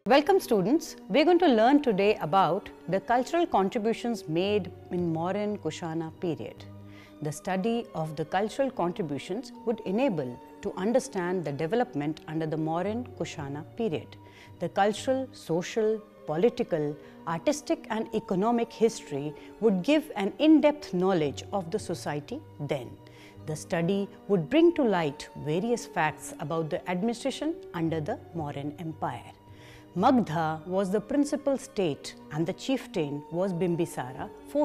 Welcome students, we are going to learn today about the cultural contributions made in Mauryan Kushana period. The study of the cultural contributions would enable to understand the development under the Mauryan Kushana period. The cultural, social, political, artistic and economic history would give an in-depth knowledge of the society then. The study would bring to light various facts about the administration under the Mauryan Empire. Magdha was the principal state and the chieftain was Bimbisara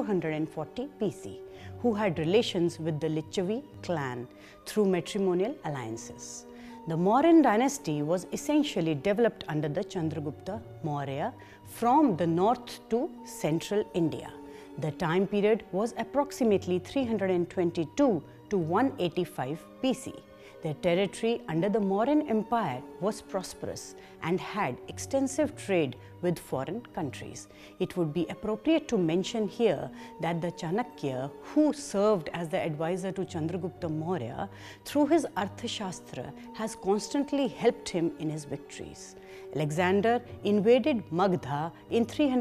440 BC, who had relations with the Licchavi clan through matrimonial alliances. The Mauryan dynasty was essentially developed under the Chandragupta Maurya from the north to central India. The time period was approximately 322 to 185 BC. Their territory under the Mauryan Empire was prosperous and had extensive trade with foreign countries. It would be appropriate to mention here that the Chanakya, who served as the advisor to Chandragupta Maurya, through his Arthashastra has constantly helped him in his victories. Alexander invaded Magdha in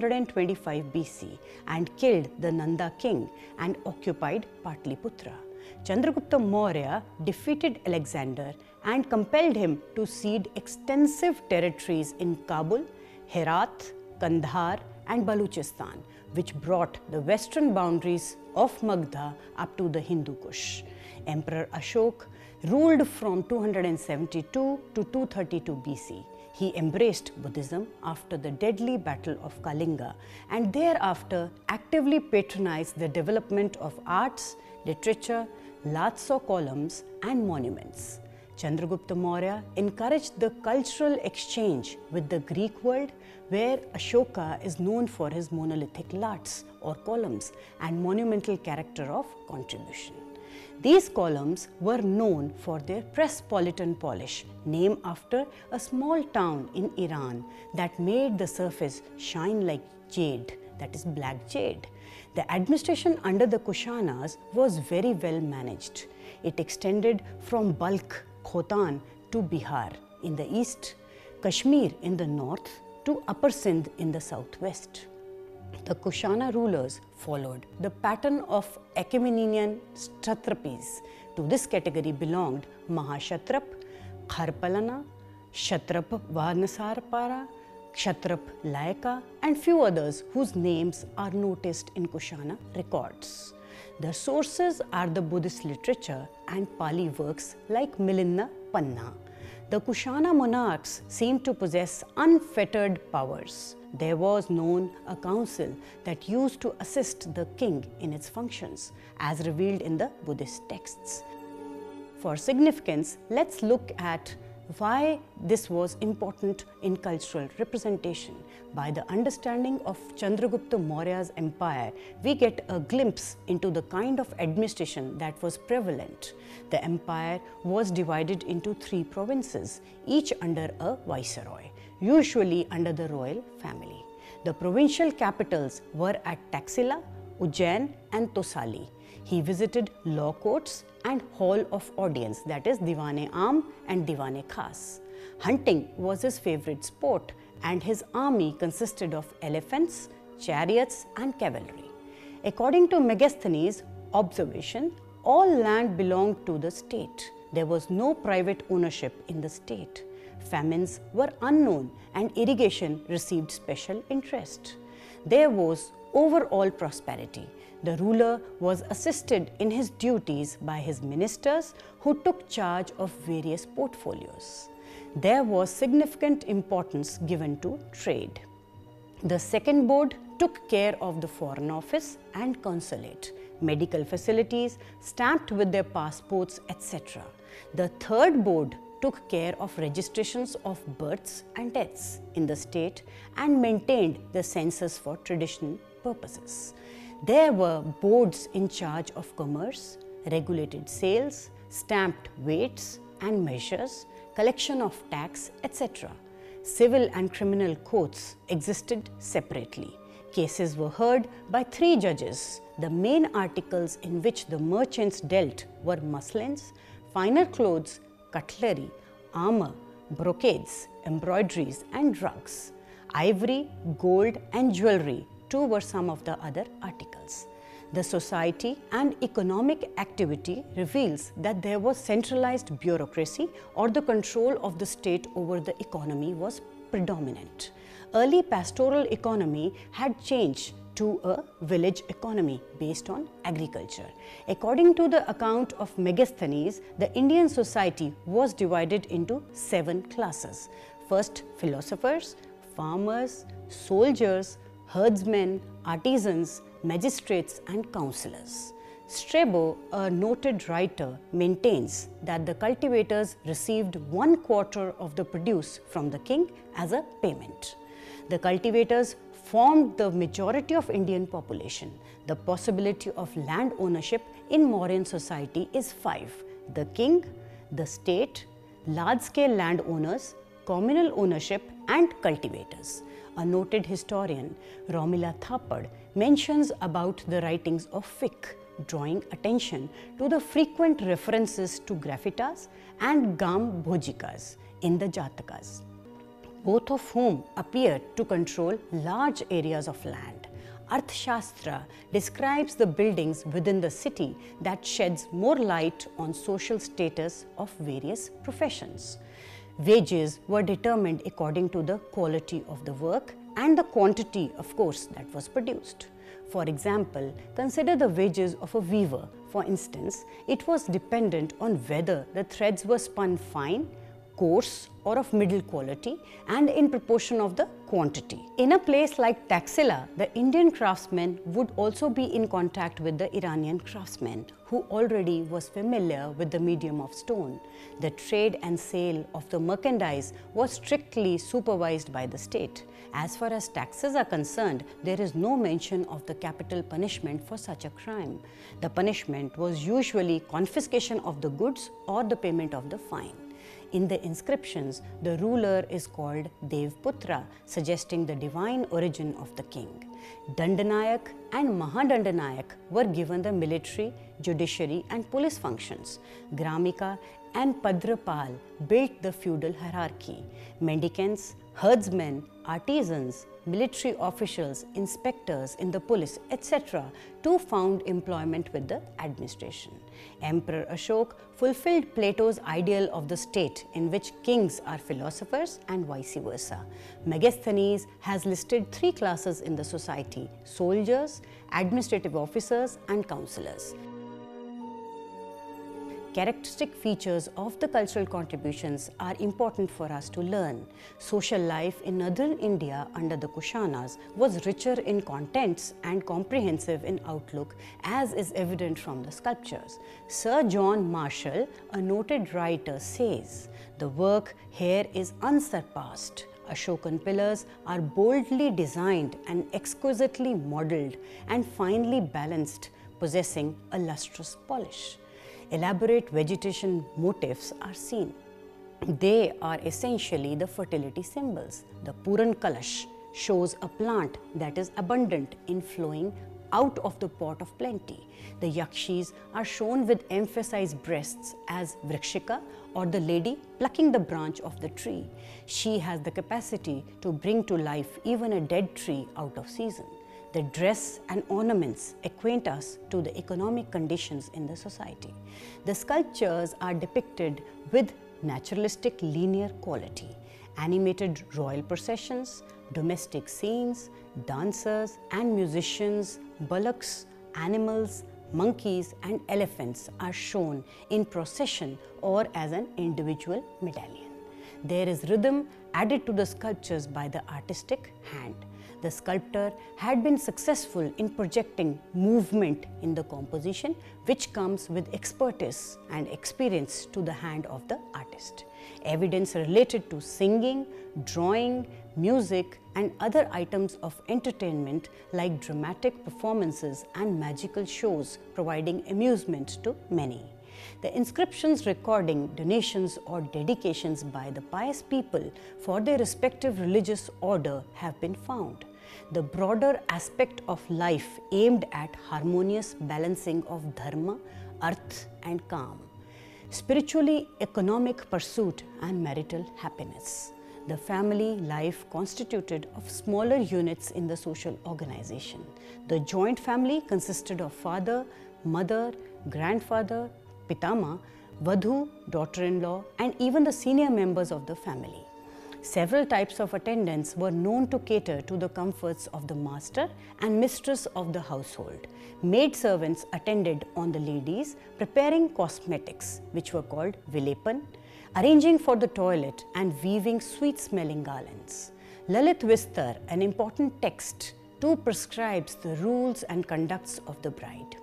325 BC and killed the Nanda king and occupied Patliputra. Chandragupta Maurya defeated Alexander and compelled him to cede extensive territories in Kabul, Herat, Kandahar and Baluchistan, which brought the western boundaries of Magdha up to the Hindu Kush. Emperor Ashok ruled from 272 to 232 BC. He embraced Buddhism after the deadly battle of Kalinga and thereafter actively patronized the development of arts, literature, Latso columns and monuments. Chandragupta Maurya encouraged the cultural exchange with the Greek world, where Ashoka is known for his monolithic lats or columns and monumental character of contribution. These columns were known for their Prespolitan polish, named after a small town in Iran that made the surface shine like jade, that is black jade. The administration under the Kushanas was very well managed. It extended from Balkh, Khotan to Bihar in the east, Kashmir in the north to Upper Sindh in the southwest. The Kushana rulers followed the pattern of Achaemenian Satrapis. To this category belonged Mahashatrap, Kharpalana, Kshatrap Varnasarpara, Kshatrap Layaka and few others whose names are noticed in Kushana records. The sources are the Buddhist literature and Pali works like Milinna Panna. The Kushana monarchs seemed to possess unfettered powers. There was known a council that used to assist the king in its functions, as revealed in the Buddhist texts. For significance, let's look at why this was important in cultural representation. By the understanding of Chandragupta Maurya's empire, we get a glimpse into the kind of administration that was prevalent. The empire was divided into 3 provinces, each under a viceroy, usually under the royal family. The provincial capitals were at Taxila, Ujjain and Tosali. He visited law courts and hall of audience, that is Diwan-e-Aam and Diwan-e-Khas. Hunting was his favorite sport and his army consisted of elephants, chariots and cavalry. According to Megasthenes' observation, all land belonged to the state. There was no private ownership in the state. Famines were unknown and irrigation received special interest. There was overall prosperity. The ruler was assisted in his duties by his ministers who took charge of various portfolios. There was significant importance given to trade. The second board took care of the foreign office and consulate, medical facilities, stamped with their passports, etc. The third board took care of registrations of births and deaths in the state and maintained the census for traditional purposes. There were boards in charge of commerce, regulated sales, stamped weights and measures, collection of tax, etc. Civil and criminal courts existed separately. Cases were heard by 3 judges. The main articles in which the merchants dealt were muslins, finer clothes, cutlery, armor, brocades, embroideries and rugs. Ivory, gold and jewelry too were some of the other articles. The society and economic activity reveals that there was centralized bureaucracy, or the control of the state over the economy was predominant. Early pastoral economy had changed to a village economy based on agriculture. According to the account of Megasthenes, the Indian society was divided into 7 classes. First, philosophers, farmers, soldiers, herdsmen, artisans, magistrates and councillors. Strabo, a noted writer, maintains that the cultivators received 1/4 of the produce from the king as a payment. The cultivators formed the majority of Indian population. The possibility of land ownership in Mauryan society is 5: the king, the state, large-scale landowners, communal ownership and cultivators. A noted historian, Romila Thapad, mentions about the writings of Fick, drawing attention to the frequent references to graffitas and gam bhojikas in the Jatakas, both of whom appear to control large areas of land. Arthashastra describes the buildings within the city that sheds more light on social status of various professions. Wages were determined according to the quality of the work and the quantity, of course, that was produced. For example, consider the wages of a weaver. For instance, it was dependent on whether the threads were spun fine, coarse or of middle quality, and in proportion of the quantity. In a place like Taxila, the Indian craftsman would also be in contact with the Iranian craftsman, who already was familiar with the medium of stone. The trade and sale of the merchandise was strictly supervised by the state. As far as taxes are concerned, there is no mention of the capital punishment for such a crime. The punishment was usually confiscation of the goods or the payment of the fine. In the inscriptions, the ruler is called Devputra, suggesting the divine origin of the king. Dandanayak and Mahadandanayak were given the military, judiciary and police functions. Gramika and Padrapal built the feudal hierarchy. Mendicants, herdsmen, artisans, military officials, inspectors in the police, etc. too found employment with the administration. Emperor Ashok fulfilled Plato's ideal of the state, in which kings are philosophers and vice versa. Megasthenes has listed 3 classes in the society: soldiers, administrative officers and councillors. Characteristic features of the cultural contributions are important for us to learn. Social life in northern India under the Kushanas was richer in contents and comprehensive in outlook, as is evident from the sculptures. Sir John Marshall, a noted writer, says, "The work here is unsurpassed. Ashokan pillars are boldly designed and exquisitely modelled and finely balanced, possessing a lustrous polish. Elaborate vegetation motifs are seen. They are essentially the fertility symbols. The Puran Kalash shows a plant that is abundant in flowing out of the pot of plenty. The Yakshis are shown with emphasized breasts as Vrikshika, or the lady plucking the branch of the tree. She has the capacity to bring to life even a dead tree out of season. The dress and ornaments acquaint us to the economic conditions in the society. The sculptures are depicted with naturalistic linear quality. Animated royal processions, domestic scenes, dancers and musicians, bullocks, animals, monkeys and elephants are shown in procession or as an individual medallion. There is rhythm added to the sculptures by the artistic hand. The sculptor had been successful in projecting movement in the composition, which comes with expertise and experience to the hand of the artist. Evidence related to singing, drawing, music and other items of entertainment like dramatic performances and magical shows providing amusement to many. The inscriptions recording donations or dedications by the pious people for their respective religious order have been found. The broader aspect of life aimed at harmonious balancing of dharma, arth and kam, spiritually economic pursuit and marital happiness. the family life constituted of smaller units in the social organization. The joint family consisted of father, mother, grandfather, pitama, vadhu, daughter-in-law, and even the senior members of the family. Several types of attendants were known to cater to the comforts of the master and mistress of the household. Maid servants attended on the ladies, preparing cosmetics, which were called vilepan, arranging for the toilet, and weaving sweet-smelling garlands. Lalit Vistar, an important text, too prescribes the rules and conducts of the bride.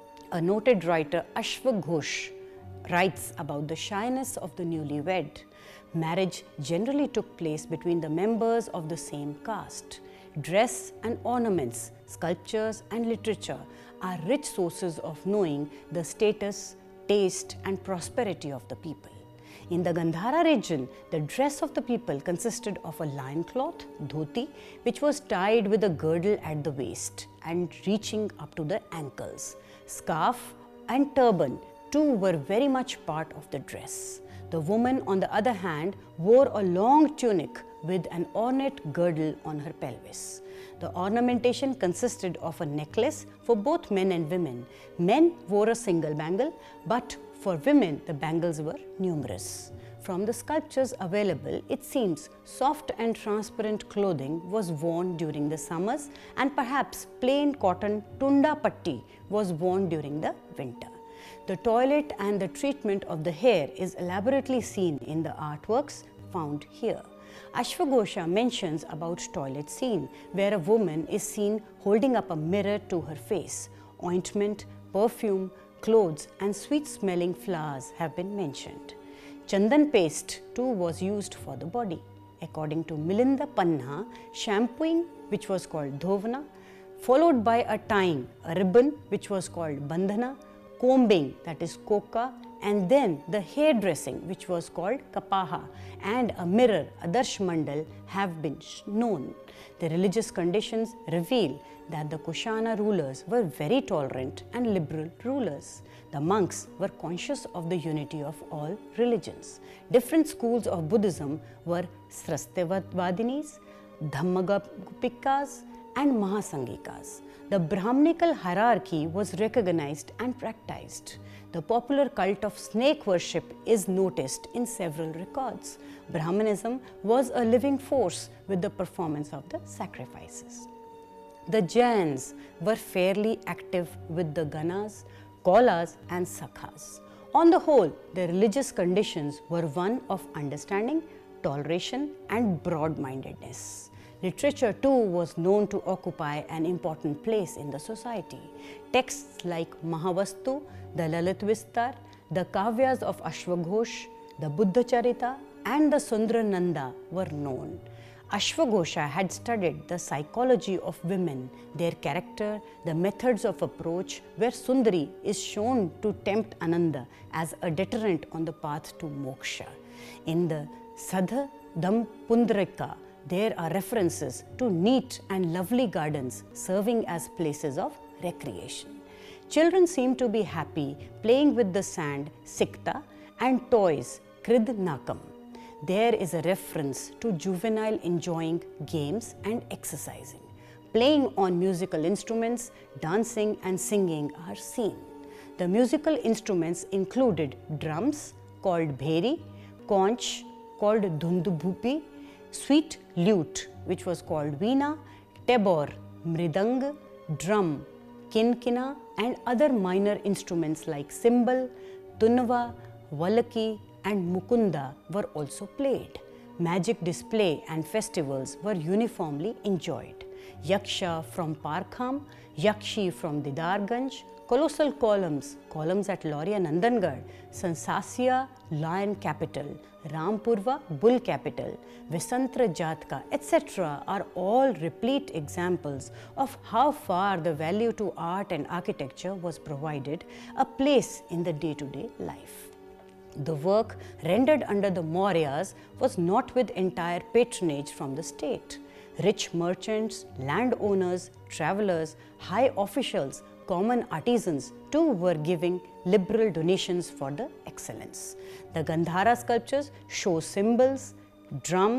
A noted writer, Ashwa Ghosh, writes about the shyness of the newlywed. Marriage generally took place between the members of the same caste. Dress and ornaments, sculptures and literature are rich sources of knowing the status, taste and prosperity of the people. In the Gandhara region, the dress of the people consisted of a loincloth, dhoti, which was tied with a girdle at the waist and reaching up to the ankles. Scarf and turban too were very much part of the dress. The woman, on the other hand, wore a long tunic with an ornate girdle on her pelvis. The ornamentation consisted of a necklace for both men and women. Men wore a single bangle, but for women the bangles were numerous. From the sculptures available, it seems soft and transparent clothing was worn during the summers, and perhaps plain cotton tunda patti was worn during the winter. The toilet and the treatment of the hair is elaborately seen in the artworks found here. Ashwagosha mentions about toilet scene, where a woman is seen holding up a mirror to her face. Ointment, perfume, clothes and sweet-smelling flowers have been mentioned. Chandan paste too was used for the body. According to Milinda Panna, shampooing, which was called dhovana, followed by a tying, a ribbon, which was called bandhana, combing, that is koka, and then the hairdressing, which was called kapaha, and a mirror, adarsh mandal, have been known. The religious conditions reveal that the Kushana rulers were very tolerant and liberal rulers. The monks were conscious of the unity of all religions. Different schools of Buddhism were Srastevadinis, Dhammagapikas, and Mahasangikas. The Brahmanical hierarchy was recognized and practiced. The popular cult of snake worship is noticed in several records. Brahmanism was a living force with the performance of the sacrifices. The Jains were fairly active with the Ganas, Kolas and Sakhas. On the whole, the religious conditions were one of understanding, toleration and broad-mindedness. Literature too was known to occupy an important place in the society. Texts like Mahavastu, the Lalit Vistar, the Kavyas of Ashwaghosh, the Buddha Charita and the Sundarananda were known. Ashwagosha had studied the psychology of women, their character, the methods of approach, where Sundari is shown to tempt Ananda as a deterrent on the path to moksha. In the Sadha Dham Pundraka, there are references to neat and lovely gardens serving as places of recreation. Children seem to be happy playing with the sand, sikta, and toys, krid nakam. There is a reference to juvenile enjoying games and exercising. Playing on musical instruments, dancing and singing are seen. The musical instruments included drums called bheri, conch called dhundubhupi, sweet lute, which was called veena, tabor, mridang, drum, kinkina and other minor instruments like cymbal, tunva, valaki and mukunda were also played. Magic display and festivals were uniformly enjoyed. Yaksha from Parkham, Yakshi from Didarganj, colossal columns at Mauryan Nandangarh, Sansasya, lion capital, Rampurva, bull capital, Visantra Jatka, etc. are all replete examples of how far the value to art and architecture was provided a place in the day-to-day life. The work rendered under the Mauryas was not with entire patronage from the state. Rich merchants, landowners, travelers, high officials, common artisans too were giving liberal donations for the excellence. The Gandhara sculptures show cymbals, drums,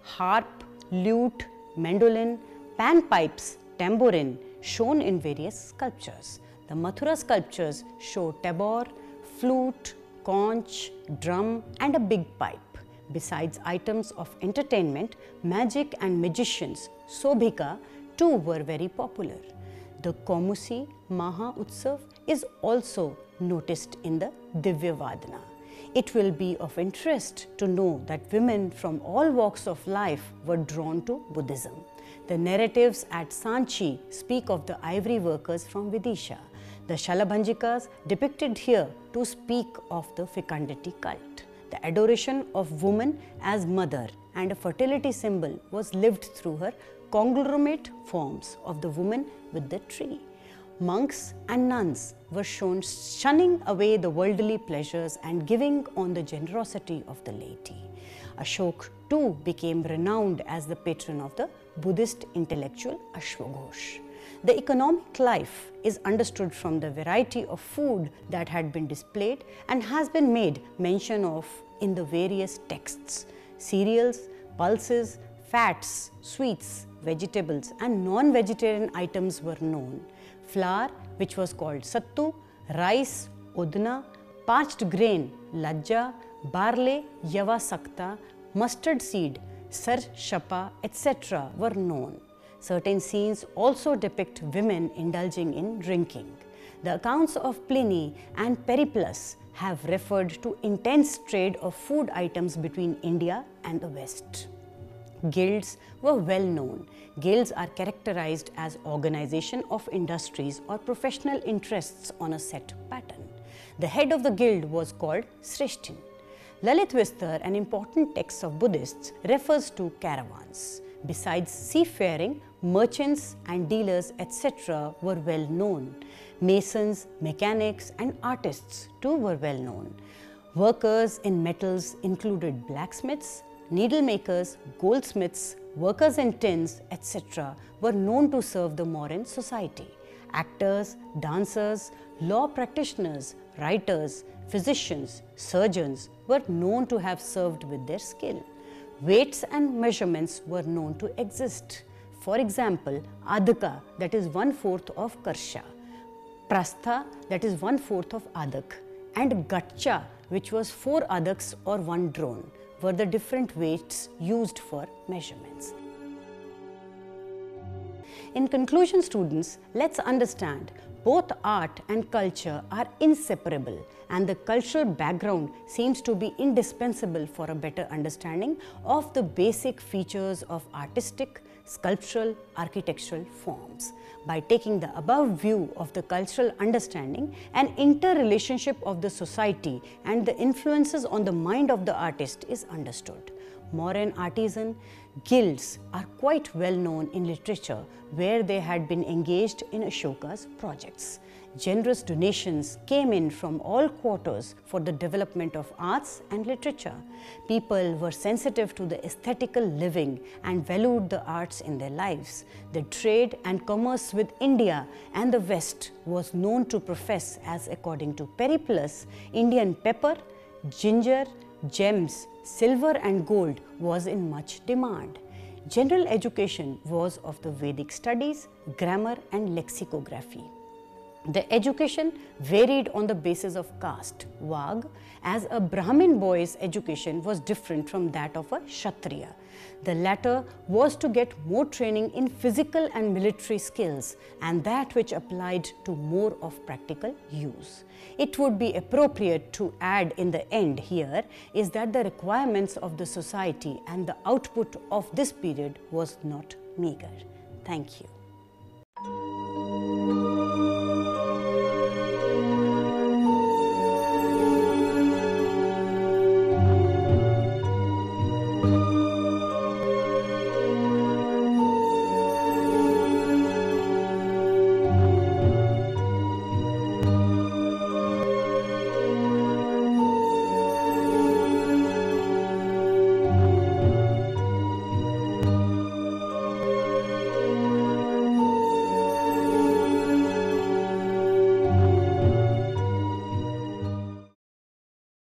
harp, lute, mandolin, panpipes, tambourine shown in various sculptures. The Mathura sculptures show tabor, flute, conch, drum and a big pipe. Besides items of entertainment, magic and magicians, Sobhika, too were very popular. The Komusi Maha Utsav is also noticed in the Divya Vadana. It will be of interest to know that women from all walks of life were drawn to Buddhism. The narratives at Sanchi speak of the ivory workers from Vidisha. The Shalabhanjikas depicted here to speak of the fecundity cult. The adoration of woman as mother and a fertility symbol was lived through her conglomerate forms of the woman with the tree. Monks and nuns were shown shunning away the worldly pleasures and giving on the generosity of the laity. Ashok too became renowned as the patron of the Buddhist intellectual Ashwaghosh. The economic life is understood from the variety of food that had been displayed and has been made mention of in the various texts. Cereals, pulses, fats, sweets, vegetables and non-vegetarian items were known. Flour, which was called sattu, rice, udna, parched grain, lajja, barley, yava sakta, mustard seed, sar shapa, etc. were known. Certain scenes also depict women indulging in drinking. The accounts of Pliny and Periplus have referred to intense trade of food items between India and the West. Guilds were well known. Guilds are characterized as organization of industries or professional interests on a set pattern. The head of the guild was called Srishtin. Lalit Vistar, an important text of Buddhists, refers to caravans. Besides seafaring, merchants and dealers, etc. were well known. Masons, mechanics and artists too were well known. Workers in metals included blacksmiths, needle makers, goldsmiths, workers in tins, etc. were known to serve the Mauryan society. Actors, dancers, law practitioners, writers, physicians, surgeons were known to have served with their skill. Weights and measurements were known to exist. For example, Adhika, that is 1/4 of Karsha, Prastha, that is 1/4 of Adhak, and Gatcha, which was 4 Adhaks or 1 drone, were the different weights used for measurements. In conclusion, students, let's understand both art and culture are inseparable, and the cultural background seems to be indispensable for a better understanding of the basic features of artistic, sculptural, architectural forms. By taking the above view of the cultural understanding, an interrelationship of the society and the influences on the mind of the artist is understood. Mauryan artisan guilds are quite well known in literature, where they had been engaged in Ashoka's projects. Generous donations came in from all quarters for the development of arts and literature. People were sensitive to the aesthetical living and valued the arts in their lives. The trade and commerce with India and the West was known to profess as, according to Periplus, Indian pepper, ginger, gems, silver and gold was in much demand. General education was of the Vedic studies, grammar and lexicography. The education varied on the basis of caste. Vag, as a Brahmin boy's education was different from that of a Kshatriya. The latter was to get more training in physical and military skills, and that which applied to more of practical use. It would be appropriate to add in the end here is that the requirements of the society and the output of this period was not meager. Thank you.